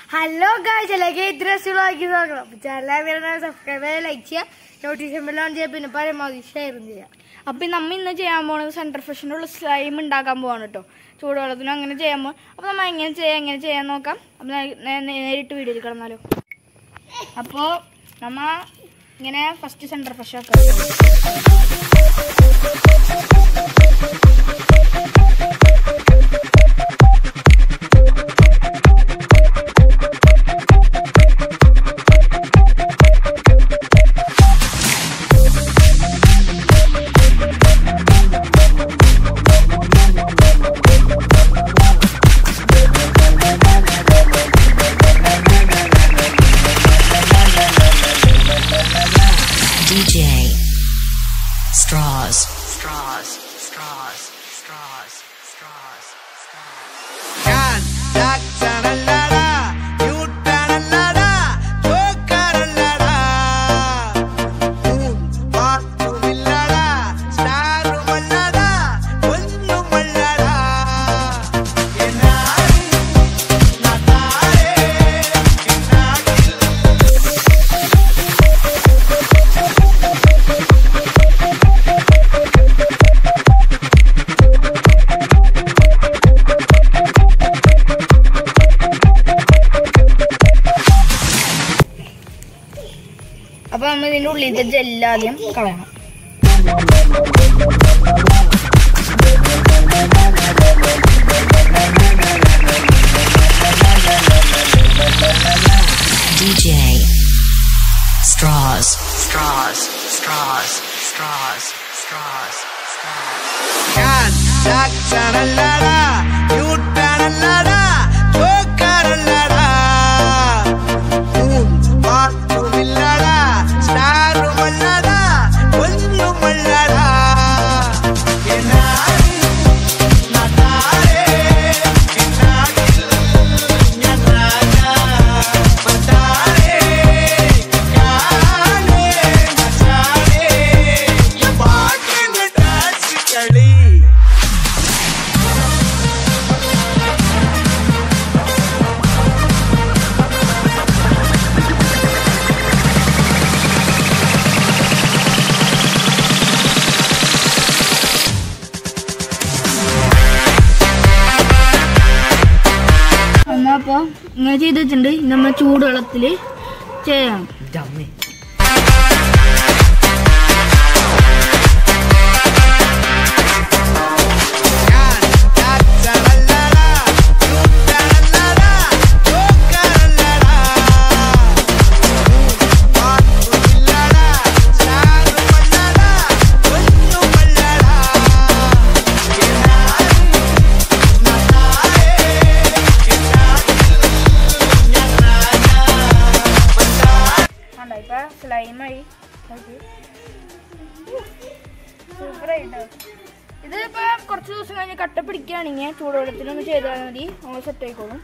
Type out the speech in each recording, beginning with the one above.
Hello guys, like this channel subscribe like share notification bell on cheyna paramathi share cheya. Appo namma innu cheyan pona center fresh ulla slime undakkan povanu ട്ടോ. ചൂടുവെള്ളത്തിന് അങ്ങനെ ചെയ്യുമ്പോൾ അപ്പോൾ നമ്മൾ എങ്ങനെ ചെയ്യാൻ നോക്കാം. അപ്പോൾ നേരിട്ട് വീഡിയോയിൽ കിടന്നാലോ. അപ്പോൾ നമ്മൾ ഇങ്ങനെ ഫസ്റ്റ് സെന്റർ ഫ്രഷ് ആക്കാം. DJ Straws. അപ്പോൾ നമ്മൾ ഇതിന്റെ ഉള്ളിലത്തെ ജെല്ല് ആദ്യം കളയണം. DJ Straws. അപ്പോൾ ഇങ്ങനെ ചെയ്ത് വെച്ചിട്ടുണ്ട്. നമ്മൾ ചൂടുവെള്ളത്തിൽ ചെയ്യണം. സ്ലൈമായി സൂപ്പറായിട്ടോ. ഇതിപ്പോൾ കുറച്ച് ദിവസം കഴിഞ്ഞ് കട്ട പിടിക്കുകയാണെങ്കിൽ ചൂടുവെള്ളത്തിലൊന്ന് ചെയ്താൽ മതി, നമ്മൾ സെറ്റ് ആയിക്കോളും.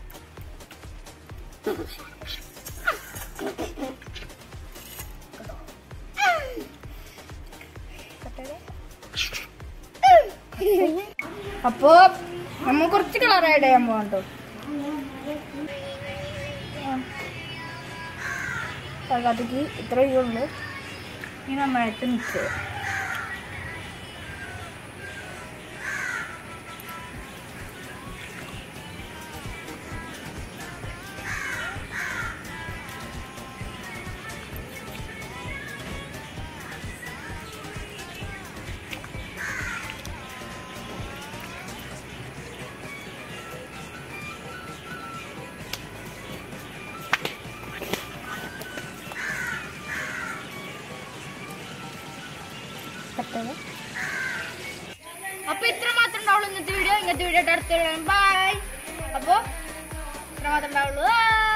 അപ്പോൾ നമ്മൾ കുറച്ച് കളർ ആഡ് ചെയ്യാൻ പോകാം കേട്ടോ. അതിലേക്ക് ഇത്രയേ ഉള്ളൂ. ഇനി നന്നായിട്ട് മിക്സ് ചെയ്യാം. അപ്പോൾ ഇത്ര മാത്രം ഉണ്ടാവുള്ളൂ ഇന്നത്തെ വീഡിയോ. അടുത്ത വീഡിയോ ബൈ. അപ്പോൾ ഇത്ര മാത്രം ഉണ്ടാവുള്ളൂ.